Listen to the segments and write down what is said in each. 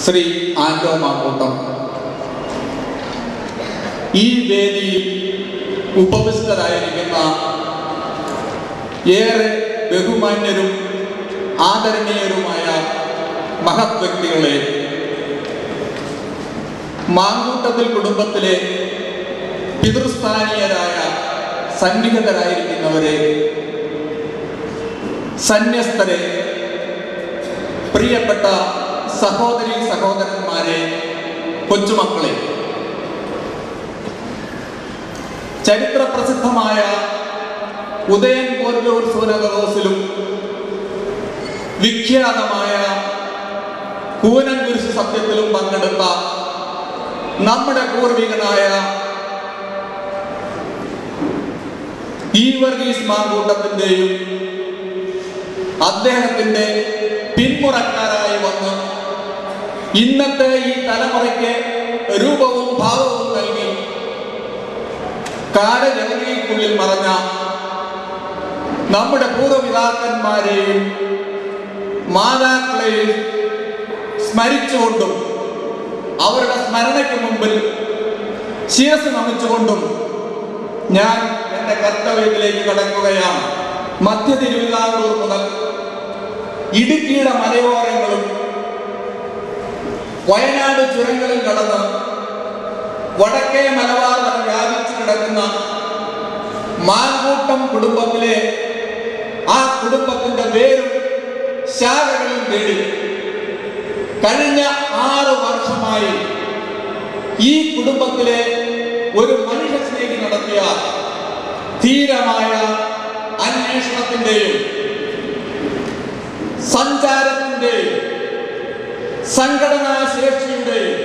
ശ്രീ ആൻഡോ മാക്കൂട്ടം ഈ വേദിയിൽ ഉപവിഷ്ടരായിരിക്കുന്ന ഏറെ ബഹുമാന്യരും ആദരണീയരുമായ മഹത് വ്യക്തികളെ, മാങ്കൂട്ടത്തിൽ കുടുംബത്തിലെ പിതൃസ്ഥാനീയരായ സന്നിഹിതരായിരിക്കുന്നവരെ, സന്യസ്തരെ, പ്രിയപ്പെട്ട സഹോദരി സഹോദരന്മാരെ, കൊച്ചുമക്കളെ, ചരിത്ര പ്രസിദ്ധമായ ഉദയൻ പോരൂർ സൂര്യകോസിലും വിഖ്യാതമായ കൂനൻകുരിശ് സത്യത്തിലും പങ്കെടുത്ത നമ്മുടെ പൂർവികനായ വർഗീസ് മാങ്കൂട്ടത്തിന്റെയും അദ്ദേഹത്തിന്റെ പിന്മുറക്കാരായി വന്ന് ഇന്നത്തെ ഈ തലമുറയ്ക്ക് രൂപവും ഭാവവും നൽകി കാലജഗതിക്കുള്ളിൽ മറഞ്ഞ നമ്മുടെ പൂർവ്വപിതാക്കന്മാരെയും മാതാക്കളെയും സ്മരിച്ചുകൊണ്ടും അവരുടെ സ്മരണയ്ക്ക് മുമ്പിൽ ശിരസ് നമിച്ചുകൊണ്ടും ഞാൻ എൻ്റെ കർത്തവ്യത്തിലേക്ക് കടക്കുകയാണ്. മധ്യ തിരുവിതാംകൂർ മുതൽ ഇടുക്കിയുടെ മലയോരങ്ങളും വയനാട് ചുരങ്ങളും കടന്ന് വടക്കേ മലബാർ വരെ വ്യാപിച്ചു കിടക്കുന്ന മാങ്കൂട്ടം കുടുംബത്തിലെ ആ കുടുംബത്തിന്റെ വേരും ശാഖകളും തേടി കഴിഞ്ഞ 6 വർഷമായി ഈ കുടുംബത്തിലെ ഒരു മനുഷ്യ സ്നേഹി നടത്തിയ ധീരമായ അന്വേഷണത്തിന്റെയും സഞ്ചാരത്തിന്റെയും സംഘടനാ ശേഷിയുടെയും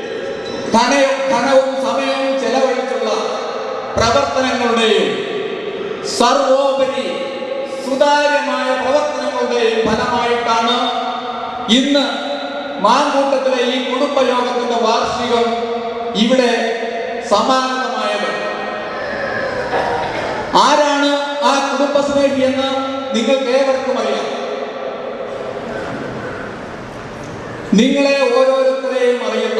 ധനവും സമയവും ചെലവഴിച്ചുള്ള പ്രവർത്തനങ്ങളുടെയും സർവോപരി സുതാര്യമായ പ്രവർത്തനങ്ങളുടെയും ഫലമായിട്ടാണ് ഇന്ന് മാങ്കൂട്ടത്തിലെ ഈ കുടുംബയോഗത്തിന്റെ വാർഷികം ഇവിടെ സമാഗതമായത്. ആരാണ് ആ കുടുംബസ്നേഹി എന്ന് നിങ്ങൾക്ക് ഏവർക്കും അറിയാം. നിങ്ങളെ ഓരോരുത്തരെയും അറിയുന്ന,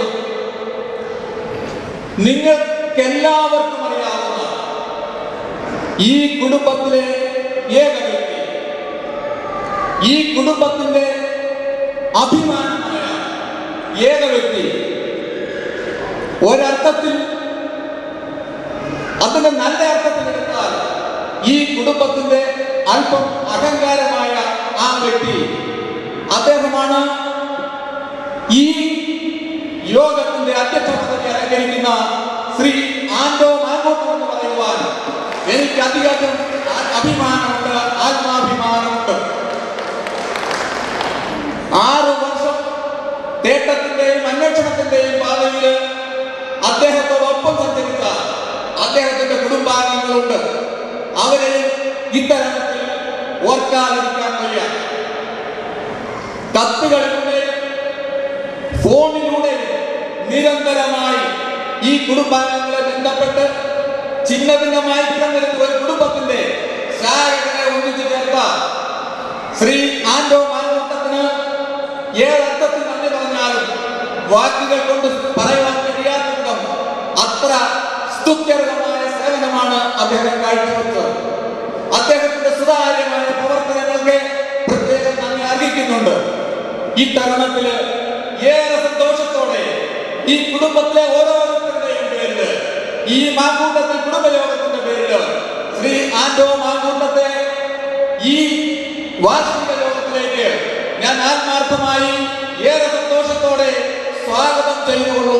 നിങ്ങൾക്കെല്ലാവർക്കും അറിയാവുന്ന ഈ കുടുംബത്തിലെ ഏക വ്യക്തി, ഈ കുടുംബത്തിന്റെ അഭിമാനമായ ഏക വ്യക്തി, ഒരർത്ഥത്തിൽ അതിന്റെ നല്ല അർത്ഥത്തിൽ എടുത്താൽ ഈ കുടുംബത്തിന്റെ അല്പം അഹങ്കാരമായ ആ വ്യക്തി, അദ്ദേഹമാണ് ഈ യോഗത്തിന്റെ അധ്യക്ഷ പദവി അലങ്കരിക്കുന്ന ശ്രീ ആൻഡോ മാങ്കൂട്ടം എന്ന് പറയുവാൻ എനിക്ക് അധികം അഭിമാനമുണ്ട്, ആത്മാഭിമാനമുണ്ട്. 6 വർഷം തേട്ടത്തിന്റെയും അന്വേഷണത്തിന്റെയും പാതയിൽ അദ്ദേഹത്തോടൊപ്പം സഞ്ചരിച്ച അദ്ദേഹത്തിന്റെ കുടുംബാംഗങ്ങളുണ്ട്. അവരെ ഇത്തരത്തിൽ ഓർക്കാതിരിക്കാൻ വയ്യ. കത്തുകളിലൂടെ, ഫോണിലൂടെ നിരന്തരമായി ഈ കുടുംബാംഗങ്ങളെ ബന്ധപ്പെട്ട് ചിഹ്ന ഭിന്നമായി കിടന്നിരുന്ന ഒരു കുടുംബത്തിന്റെ ശാഖകളെ ഒന്നിച്ചു ചേർത്ത ശ്രീ ആൻഡോ മാങ്കൂട്ടത്തിന് ഏതർത്ഥത്തിൽ നന്ദി പറഞ്ഞാലും വാക്കുകൾ കൊണ്ട് പറയാൻ കഴിയാത്ത അത്ര സ്തുത്യർഹമായ സേവനമാണ് അദ്ദേഹം കാഴ്ചവെച്ചത്. അദ്ദേഹത്തിന്റെ സുതാര്യമായ പ്രവർത്തനങ്ങൾക്ക് പ്രത്യേകം നന്ദി അർഹിക്കുന്നുണ്ട്. ഈ തരുണത്തില് ഏറെ സന്തോഷത്തോടെ ഈ കുടുംബത്തിലെ ഓരോരുത്തരുടെയും പേരില്, ഈ മാങ്കൂട്ടത്തിൽ കുടുംബയോഗത്തിന്റെ പേരില് ശ്രീ ആൻഡോ മാങ്കൂട്ടത്തെ ഈ വാർഷിക യോഗത്തിലേക്ക് ഞാൻ ആത്മാർത്ഥമായി ഏറെ സന്തോഷത്തോടെ സ്വാഗതം ചെയ്തുകൊള്ളുന്നു.